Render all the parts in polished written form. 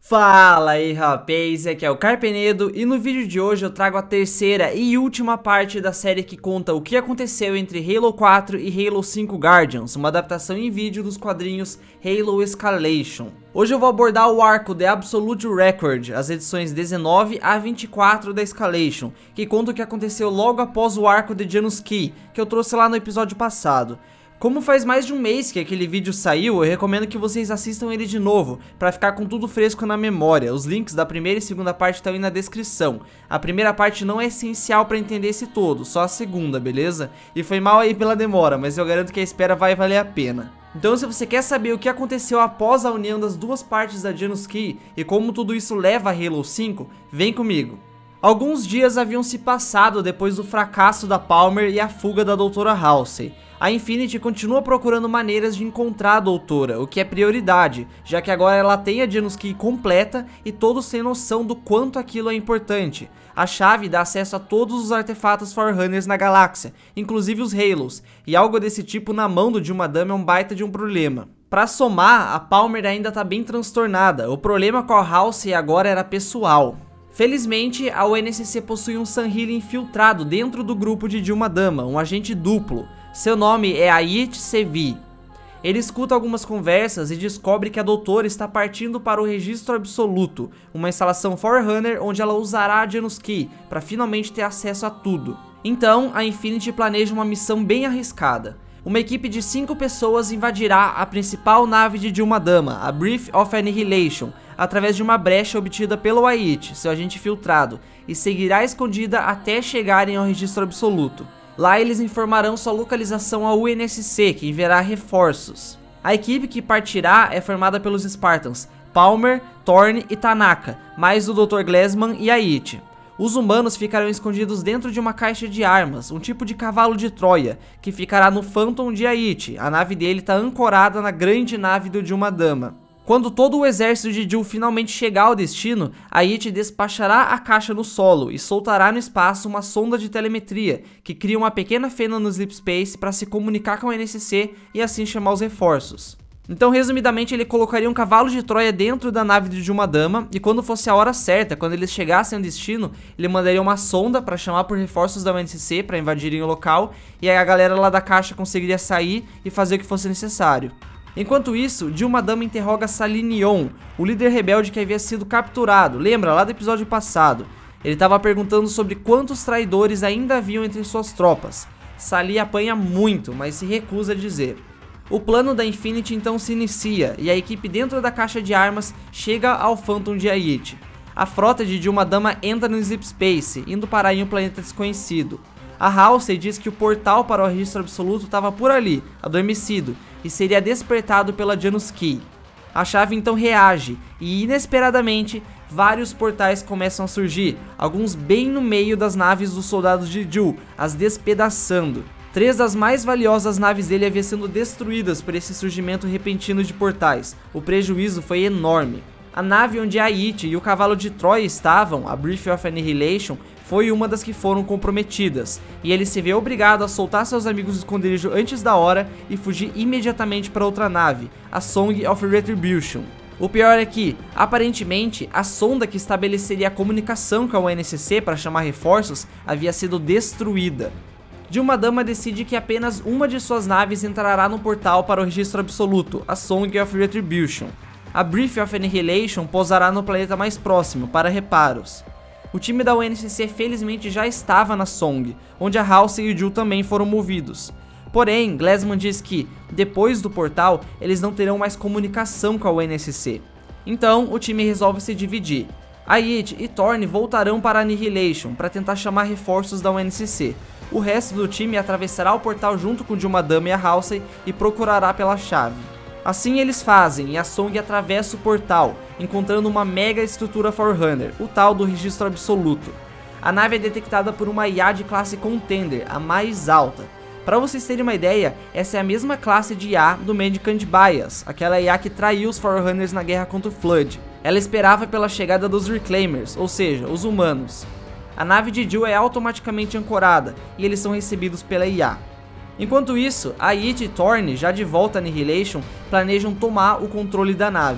Fala aí, rapaz, aqui é o Carpenedo e no vídeo de hoje eu trago a terceira e última parte da série que conta o que aconteceu entre Halo 4 e Halo 5 Guardians, uma adaptação em vídeo dos quadrinhos Halo Escalation. Hoje eu vou abordar o arco The Absolute Record, as edições 19 a 24 da Escalation, que conta o que aconteceu logo após o arco de Janus Key, que eu trouxe lá no episódio passado. Como faz mais de um mês que aquele vídeo saiu, eu recomendo que vocês assistam ele de novo, para ficar com tudo fresco na memória. Os links da primeira e segunda parte estão aí na descrição. A primeira parte não é essencial para entender esse todo, só a segunda, beleza? E foi mal aí pela demora, mas eu garanto que a espera vai valer a pena. Então se você quer saber o que aconteceu após a união das duas partes da Janus Key e como tudo isso leva a Halo 5, vem comigo. Alguns dias haviam se passado depois do fracasso da Palmer e a fuga da Doutora Halsey. A Infinity continua procurando maneiras de encontrar a Doutora, o que é prioridade, já que agora ela tem a Janus Key completa e todos têm noção do quanto aquilo é importante. A chave dá acesso a todos os artefatos Forerunners na galáxia, inclusive os Halos, e algo desse tipo na mão do Dilmadam é um baita de um problema. Pra somar, a Palmer ainda tá bem transtornada, o problema com a Halsey agora era pessoal. Felizmente, a UNSC possui um Sangheili infiltrado dentro do grupo de Dilmadam, um agente duplo. Seu nome é Ayit Sevi. Ele escuta algumas conversas e descobre que a doutora está partindo para o Registro Absoluto, uma instalação Forerunner onde ela usará a Janus Key para finalmente ter acesso a tudo. Então, a Infinity planeja uma missão bem arriscada. Uma equipe de 5 pessoas invadirá a principal nave de Dilmadam, a Breath of Annihilation, através de uma brecha obtida pelo Ayit, seu agente filtrado, e seguirá escondida até chegarem ao Registro Absoluto. Lá eles informarão sua localização ao UNSC, que enviará reforços. A equipe que partirá é formada pelos Spartans Palmer, Thorne e Tanaka, mais o Dr. Glesman e Ayit. Os humanos ficarão escondidos dentro de uma caixa de armas, um tipo de cavalo de Troia, que ficará no Phantom de Ayit. A nave dele está ancorada na grande nave do Dilmadam. Quando todo o exército de Dil finalmente chegar ao destino, Ayit despachará a caixa no solo e soltará no espaço uma sonda de telemetria, que cria uma pequena fenda no Sleep Space para se comunicar com o NSC e assim chamar os reforços. Então, resumidamente, ele colocaria um cavalo de Troia dentro da nave de Dilmadam e quando fosse a hora certa, quando eles chegassem ao destino, ele mandaria uma sonda para chamar por reforços da UNSC para invadirem o local e aí a galera lá da caixa conseguiria sair e fazer o que fosse necessário. Enquanto isso, Dilmadam interroga Salinion, o líder rebelde que havia sido capturado, lembra lá do episódio passado? Ele estava perguntando sobre quantos traidores ainda haviam entre suas tropas. Sali apanha muito, mas se recusa a dizer. O plano da Infinity então se inicia, e a equipe dentro da caixa de armas chega ao Phantom de Ayit. A frota de Dilmadam entra no Sleep Space, indo parar em um planeta desconhecido. A Halsey diz que o portal para o Registro Absoluto estava por ali, adormecido, e seria despertado pela Janus Key. A chave então reage, e inesperadamente, vários portais começam a surgir, alguns bem no meio das naves dos soldados de Dil, as despedaçando. 3 das mais valiosas naves dele haviam sido destruídas por esse surgimento repentino de portais. O prejuízo foi enorme. A nave onde Ayit e o cavalo de Troia estavam, a Breath of Annihilation, foi uma das que foram comprometidas, e ele se vê obrigado a soltar seus amigos do esconderijo antes da hora e fugir imediatamente para outra nave, a Song of Retribution. O pior é que, aparentemente, a sonda que estabeleceria a comunicação com a UNSC para chamar reforços havia sido destruída. Dilmadam decide que apenas uma de suas naves entrará no portal para o Registro Absoluto, a Song of Retribution. A Breath of Annihilation pousará no planeta mais próximo, para reparos. O time da UNSC felizmente já estava na Song, onde a Halsey e o Dil também foram movidos. Porém, Glesman diz que, depois do portal, eles não terão mais comunicação com a UNSC. Então, o time resolve se dividir. Ayit e Thorne voltarão para Annihilation para tentar chamar reforços da UNSC. O resto do time atravessará o portal junto com Dilmadam e a Halsey e procurará pela chave. Assim eles fazem e a Song atravessa o portal, encontrando uma mega estrutura Forerunner, o tal do Registro Absoluto. A nave é detectada por uma IA de classe Contender, a mais alta. Para vocês terem uma ideia, essa é a mesma classe de IA do Mendicant Bias, aquela IA que traiu os Forerunners na guerra contra o Flood. Ela esperava pela chegada dos Reclaimers, ou seja, os humanos. A nave de Dil é automaticamente ancorada e eles são recebidos pela IA. Enquanto isso, Ayit e Thorne, já de volta a Annihilation, planejam tomar o controle da nave.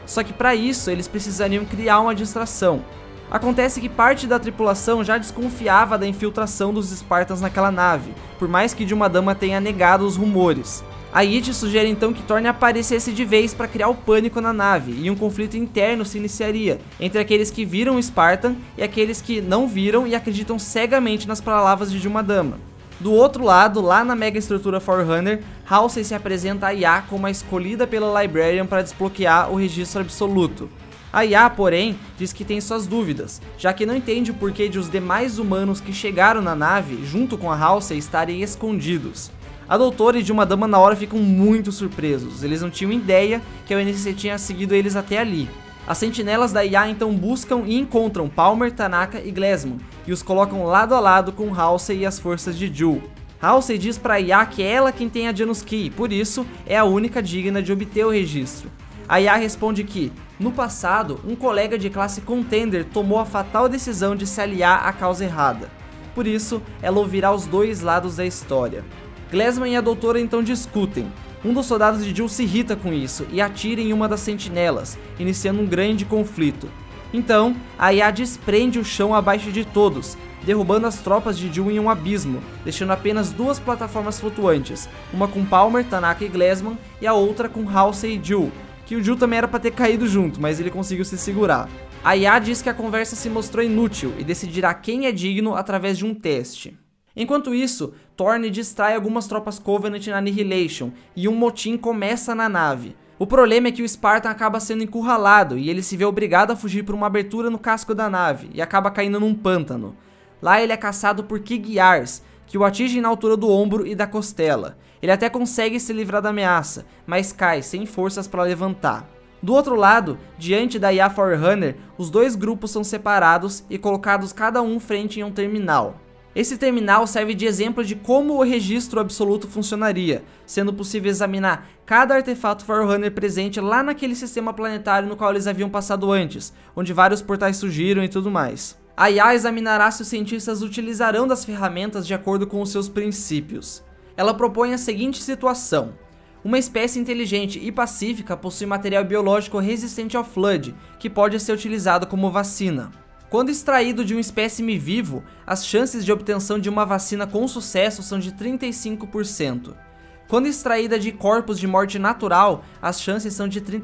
só que para isso eles precisariam criar uma distração. Acontece que parte da tripulação já desconfiava da infiltração dos Spartans naquela nave, por mais que Dilmadama tenha negado os rumores. A It sugere então que Thorne aparecesse de vez para criar o pânico na nave, e um conflito interno se iniciaria entre aqueles que viram o Spartan e aqueles que não viram e acreditam cegamente nas palavras de Dilmadama. Do outro lado, lá na mega estrutura Forerunner, Halsey se apresenta a IA como a escolhida pela Librarian para desbloquear o registro absoluto. A IA, porém, diz que tem suas dúvidas, já que não entende o porquê de os demais humanos que chegaram na nave, junto com a Halsey, estarem escondidos. A doutora e Dilmadama na hora ficam muito surpresos, eles não tinham ideia que a UNSC tinha seguido eles até ali. As sentinelas da IA então buscam e encontram Palmer, Tanaka e Glesman, e os colocam lado a lado com Halsey e as forças de Jul. Halsey diz para a IA que é ela quem tem a Janus Key, por isso é a única digna de obter o registro. A IA responde que, no passado, um colega de classe Contender tomou a fatal decisão de se aliar à causa errada. Por isso, ela ouvirá os dois lados da história. Glesman e a doutora então discutem. Um dos soldados de Jul se irrita com isso e atira em uma das sentinelas, iniciando um grande conflito. Então, a IA desprende o chão abaixo de todos, derrubando as tropas de Jul em um abismo, deixando apenas duas plataformas flutuantes, uma com Palmer, Tanaka e Glesman e a outra com Halsey e Jul, que o Jul também era para ter caído junto, mas ele conseguiu se segurar. A IA diz que a conversa se mostrou inútil e decidirá quem é digno através de um teste. Enquanto isso, Thorne distrai algumas tropas Covenant na Annihilation e um motim começa na nave. O problema é que o Spartan acaba sendo encurralado e ele se vê obrigado a fugir por uma abertura no casco da nave e acaba caindo num pântano. Lá ele é caçado por Kig-Yars, que o atinge na altura do ombro e da costela. Ele até consegue se livrar da ameaça, mas cai sem forças para levantar. Do outro lado, diante da IA Forerunner, os dois grupos são separados e colocados cada um frente em um terminal. Esse terminal serve de exemplo de como o registro absoluto funcionaria, sendo possível examinar cada artefato Forerunner presente lá naquele sistema planetário no qual eles haviam passado antes, onde vários portais surgiram e tudo mais. A IA examinará se os cientistas utilizarão das ferramentas de acordo com os seus princípios. Ela propõe a seguinte situação: uma espécie inteligente e pacífica possui material biológico resistente ao Flood, que pode ser utilizado como vacina. Quando extraído de um espécime vivo, as chances de obtenção de uma vacina com sucesso são de 35%. Quando extraída de corpos de morte natural, as chances são de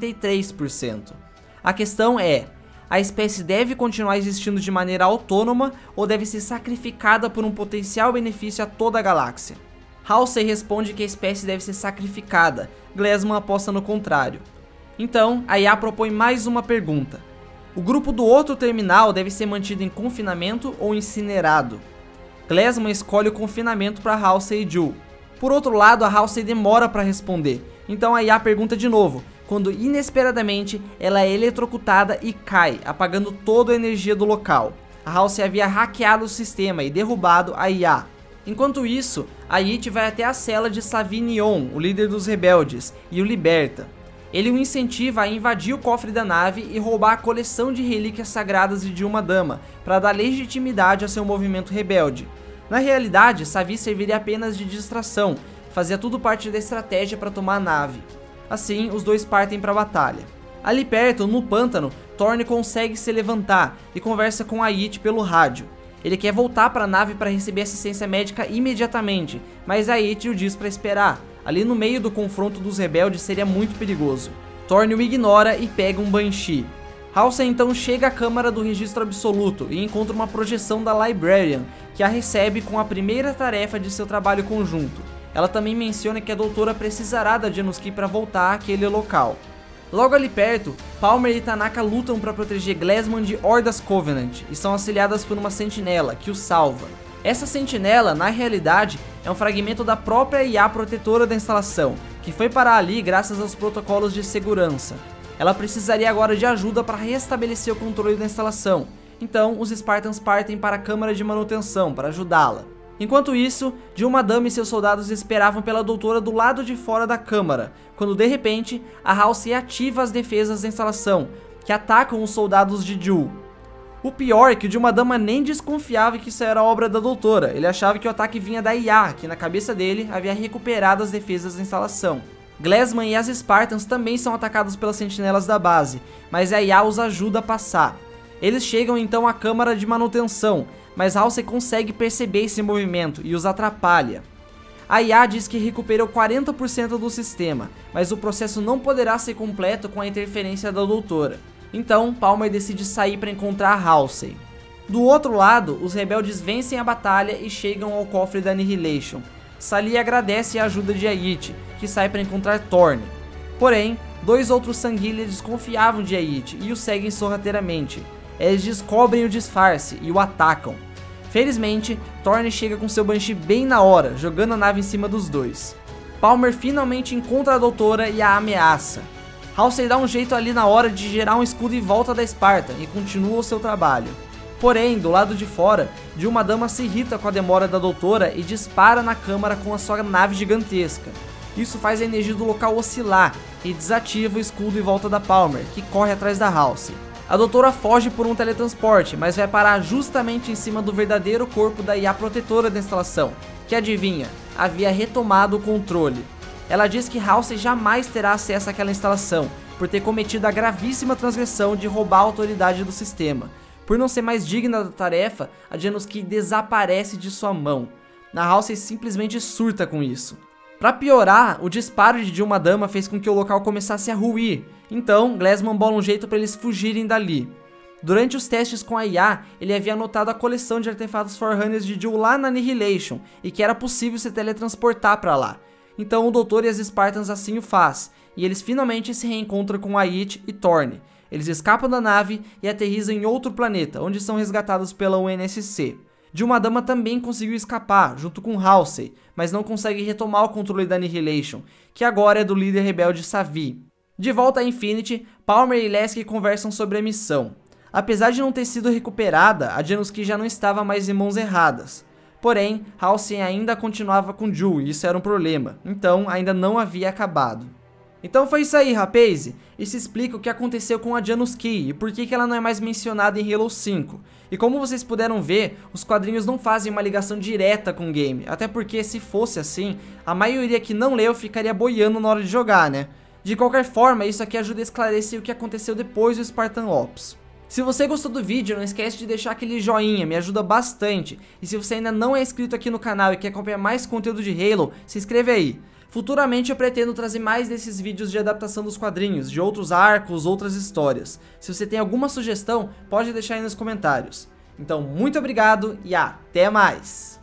33%. A questão é: a espécie deve continuar existindo de maneira autônoma ou deve ser sacrificada por um potencial benefício a toda a galáxia? Halsey responde que a espécie deve ser sacrificada, Glesman aposta no contrário. Então, a IA propõe mais uma pergunta: o grupo do outro terminal deve ser mantido em confinamento ou incinerado? Glesman escolhe o confinamento para Halsey e Jul. Por outro lado, a Halsey demora para responder, então a IA pergunta de novo, quando inesperadamente ela é eletrocutada e cai, apagando toda a energia do local. A Halsey havia hackeado o sistema e derrubado a IA. Enquanto isso, a It vai até a cela de Savinion, o líder dos rebeldes, e o liberta. Ele o incentiva a invadir o cofre da nave e roubar a coleção de relíquias sagradas de Dilmadama, para dar legitimidade a seu movimento rebelde. Na realidade, Savi serviria apenas de distração, fazia tudo parte da estratégia para tomar a nave. Assim, os dois partem para a batalha. Ali perto, no pântano, Thorne consegue se levantar e conversa com a It pelo rádio. Ele quer voltar para a nave para receber assistência médica imediatamente, mas a It o diz para esperar. Ali no meio do confronto dos rebeldes seria muito perigoso. Thorne o ignora e pega um Banshee. Halsey então chega à câmara do registro absoluto e encontra uma projeção da Librarian, que a recebe com a primeira tarefa de seu trabalho conjunto. Ela também menciona que a doutora precisará da Janus Key para voltar àquele local. Logo ali perto, Palmer e Tanaka lutam para proteger Glesman de hordas Covenant e são auxiliadas por uma sentinela, que o salva. Essa sentinela, na realidade, é um fragmento da própria IA protetora da instalação, que foi parar ali graças aos protocolos de segurança. Ela precisaria agora de ajuda para restabelecer o controle da instalação, então os Spartans partem para a câmara de manutenção para ajudá-la. Enquanto isso, Dilmadama e seus soldados esperavam pela doutora do lado de fora da câmara, quando de repente, a Halsey ativa as defesas da instalação, que atacam os soldados de Jul. O pior é que o Dilmadama nem desconfiava que isso era obra da doutora, ele achava que o ataque vinha da IA, que na cabeça dele havia recuperado as defesas da instalação. Glesman e as Spartans também são atacados pelas sentinelas da base, mas a IA os ajuda a passar. Eles chegam então à câmara de manutenção, mas Halsey consegue perceber esse movimento e os atrapalha. A IA diz que recuperou 40% do sistema, mas o processo não poderá ser completo com a interferência da doutora. Então, Palmer decide sair para encontrar Halsey. Do outro lado, os rebeldes vencem a batalha e chegam ao cofre da Annihilation. Sally agradece a ajuda de Ait, que sai para encontrar Thorne. Porém, dois outros Sangheili desconfiavam de Ait e o seguem sorrateiramente. Eles descobrem o disfarce e o atacam. Felizmente, Thorne chega com seu Banshee bem na hora, jogando a nave em cima dos dois. Palmer finalmente encontra a doutora e a ameaça. Halsey dá um jeito ali na hora de gerar um escudo em volta da Spartan e continua o seu trabalho. Porém, do lado de fora, Dilma Dama se irrita com a demora da doutora e dispara na câmara com a sua nave gigantesca. Isso faz a energia do local oscilar e desativa o escudo em volta da Palmer, que corre atrás da Halsey. A doutora foge por um teletransporte, mas vai parar justamente em cima do verdadeiro corpo da IA protetora da instalação, que adivinha, havia retomado o controle. Ela diz que Halsey jamais terá acesso àquela instalação, por ter cometido a gravíssima transgressão de roubar a autoridade do sistema. Por não ser mais digna da tarefa, a Janosky desaparece de sua mão. A Halsey simplesmente surta com isso. Para piorar, o disparo de Dilma Dama fez com que o local começasse a ruir, então Glesman bola um jeito para eles fugirem dali. Durante os testes com a IA, ele havia anotado a coleção de artefatos Forerunners de Jill lá na Annihilation, e que era possível se teletransportar para lá. Então o Doutor e as Spartans assim o faz, e eles finalmente se reencontram com Ait e Thorne. Eles escapam da nave e aterrissam em outro planeta, onde são resgatados pela UNSC. Dilma Dama também conseguiu escapar, junto com Halsey, mas não consegue retomar o controle da Annihilation, que agora é do líder rebelde Savi. De volta a Infinity, Palmer e Lasky conversam sobre a missão. Apesar de não ter sido recuperada, a Janosky já não estava mais em mãos erradas. Porém, Halsey ainda continuava com Jill e isso era um problema, então ainda não havia acabado. Então foi isso aí, rapaz. Isso explica o que aconteceu com a Janosky e por que ela não é mais mencionada em Halo 5. E como vocês puderam ver, os quadrinhos não fazem uma ligação direta com o game, até porque se fosse assim, a maioria que não leu ficaria boiando na hora de jogar, né? De qualquer forma, isso aqui ajuda a esclarecer o que aconteceu depois do Spartan Ops. Se você gostou do vídeo, não esquece de deixar aquele joinha, me ajuda bastante. E se você ainda não é inscrito aqui no canal e quer acompanhar mais conteúdo de Halo, se inscreve aí. Futuramente eu pretendo trazer mais desses vídeos de adaptação dos quadrinhos, de outros arcos, outras histórias. Se você tem alguma sugestão, pode deixar aí nos comentários. Então, muito obrigado e até mais!